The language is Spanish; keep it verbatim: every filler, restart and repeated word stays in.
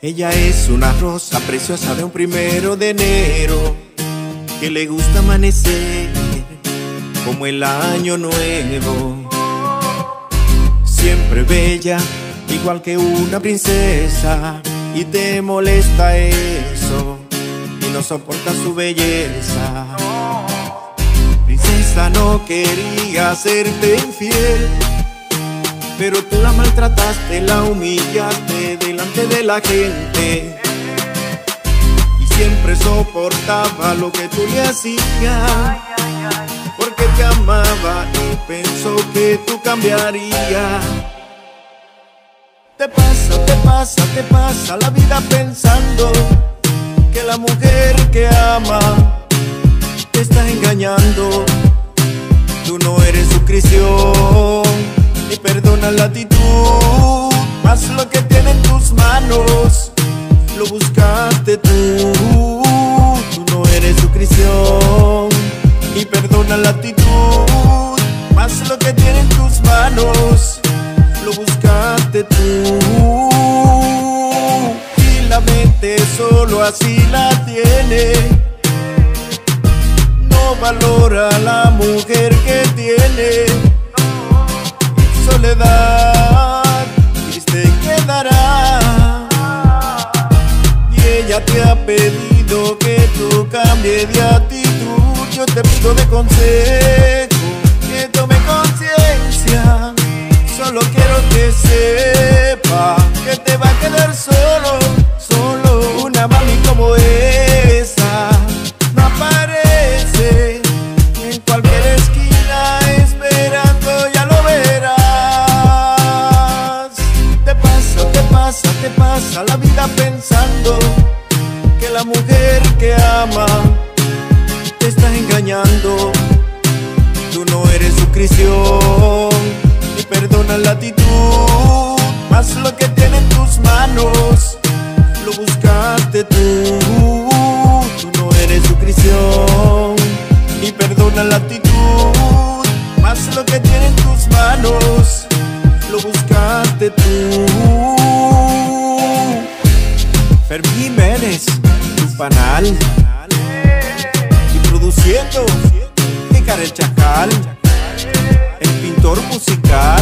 Ella es una rosa preciosa de un primero de enero, que le gusta amanecer como el año nuevo. Siempre bella, igual que una princesa, y te molesta eso y no soporta su belleza. Princesa, no quería serte infiel, pero tú la maltrataste, la humillaste delante de la gente, y siempre soportaba lo que tú le hacías, porque te amaba y pensó que tú cambiarías. Te pasa, te pasa, te pasa la vida pensando que la mujer que ama te está engañando. Tú no eres su cristiano, ni perdona la actitud, mas lo que tiene en tus manos lo buscaste tú. Tú no eres su cristiano, ni perdona la actitud, mas lo que tiene en tus manos lo buscaste tú. Y la mente solo así la tiene, no valora a la mujer que tiene. Soledad triste quedará, y ella te ha pedido que tú cambies de actitud. Yo te pido de consejo que tome conciencia. Solo quiero que sepa que te va a quedar solo, solo. Una mami como esa no aparece en cualquier esquina esperando, ya lo verás. Te pasa, te pasa, te pasa la vida pensando que la mujer que ama te está engañando. Tú no eres su cristiano, ni perdona la actitud, mas lo que tiene en tus manos lo buscaste tú. Tú no eres su cristiano, ni perdona la actitud, mas lo que tiene en tus manos lo buscaste tú. Fermín Jiménez, tu panal, y produciendo Ícar el Chacal, el pintor musical.